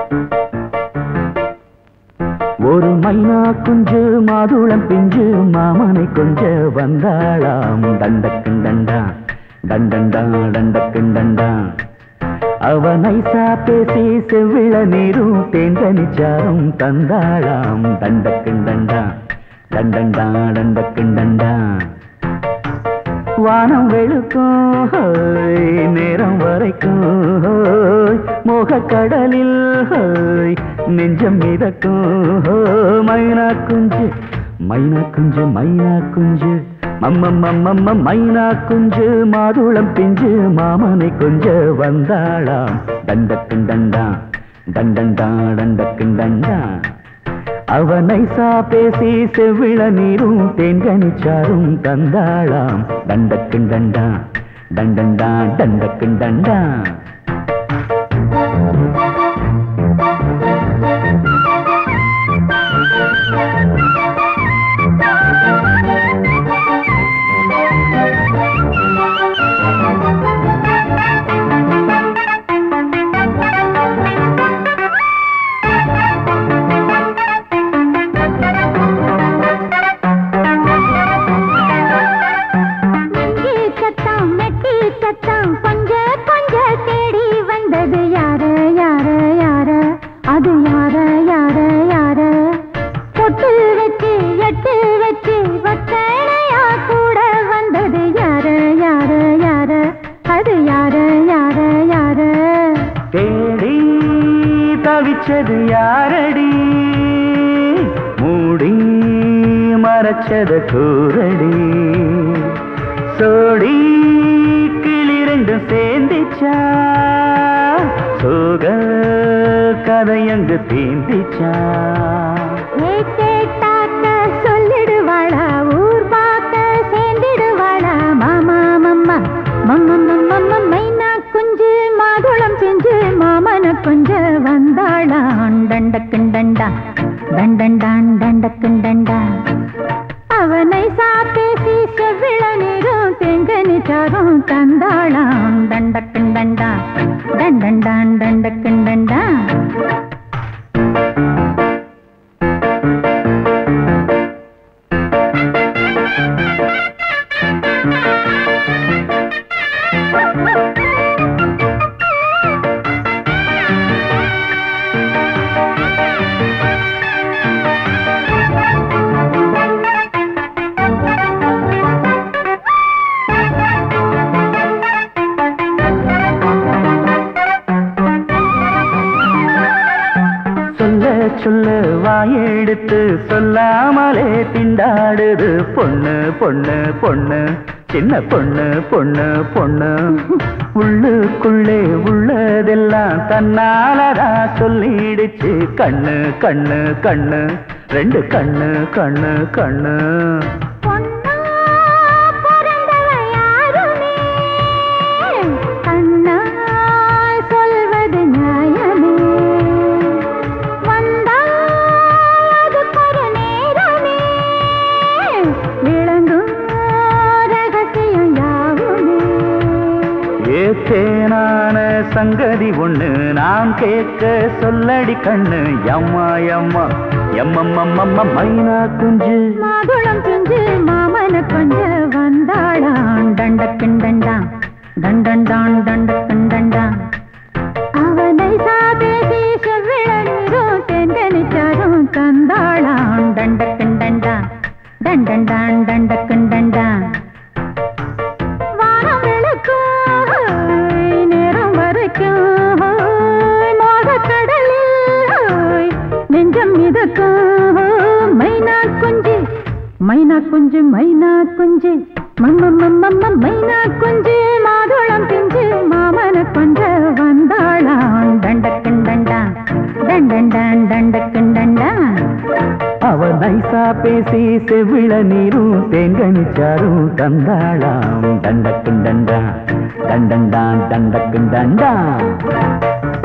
ஒரு மைனா குஞ்சு மாதுளம் பிஞ்சு மாமனை கொஞ்ச வந்தாளாம் தண்டக்குண்டண்டா டண்டண்டா டண்டக்குண்டண்டா அவ நைசா பேசி செவ்விள நீரும் தேங்கனிச்சாரும் தந்தாளாம் தண்டக்குண்டண்டா டண்டண்டா டண்டக்குண்டண்டா வானம் வெளுக்கும் நேரம் வரைக்கும் மோகக்கடலில் நெஞ்சம் மிதக்கும் மைனா குஞ்சு மைனா குஞ்சு மைனா குஞ்சு மம்மம்மம்மம்ம மைனா குஞ்சு மாதுளம் பிஞ்சு மாமனை கொஞ்ச வந்தாளாம் தண்டக்குண்டண்டா டண்டண்டா டண்டக்குண்டண்டா அவ நைசா பேசி செவ்விள நீரும் தேன்கனிச்சாரும் தந்தாளாம் தண்டக்குண்டண்டா டண்டண்டா டண்டக்குண்டண்டா தேடி தவிச்சது யாரடி மூடி மறைச்சது கூரடி சோடி கிளி ரெண்டும் சேர்ந்திச்சா சோக கதையங்கு தீந்திச்சா சொல்லிடுவாளா ஊர் பார்த்த சேர்ந்திடுவாளா மாமா மம்மா மம்மம்மம்ம மைனா குஞ்சு மாதுளம் செஞ்சு மாமன கொஞ்ச வந்தாளான் தண்டக்குண்டண்டா தண்டண்டான் தண்டக்குண்டண்டா அவனை சாப்பேசி செவ்விள நீரும் தெங்கனிச்சாரும் தந்தாளான் தண்டக்குண்டண்டா தண்டண்டான் தண்டக்குண்டண்டா சொல்ல வாயெடுத்து சொல்லாமலே திண்டாடுது பொண்ணு பொண்ணு பொண்ணு சின்ன பொண்ணு பொண்ணு பொண்ணு உள்ளுக்குள்ளே உள்ளதெல்லாம் தன்னாலதா சொல்லிடுச்சு கண்ணு கண்ணு கண்ணு ரெண்டு கண்ணு கண்ணு கண்ணு தேனான சங்கதி ஒண்ணு நான் கேட்க சொல்லடி கண்ணு எம்மா எம்மா எம்மம்மம்மம்ம மைனா குஞ்சு மாதுளம் குஞ்சு மாமன கொஞ்ச வந்தாளான் தண்டக்குண்டண்டா தண்டண்டான் தண்டக்குண்டண்டா அவனை சாபேசி செவ்விள நீரும் தெண்டனிச்சாரும் தந்தாளான் தண்டக்குண்டண்டா தண்டண்டான் தண்டக்குண்டண்டா மைனா குஞ்சு மைனா குஞ்சு மம்மம்மம்மம்ம மைனா குஞ்சு மாதுளம் பிஞ்சு மாமன கொஞ்ச வந்தாளான் தண்டக்குண்டண்டா தண்டண்டான் தண்டக்குண்டண்டா அவ நைசா பேசி செவ்விள நீரும் தேங்கனிச்சாரும் தந்தாளாம் தண்டக்குண்டண்டா தண்டண்டான் தண்டக்குண்டண்டா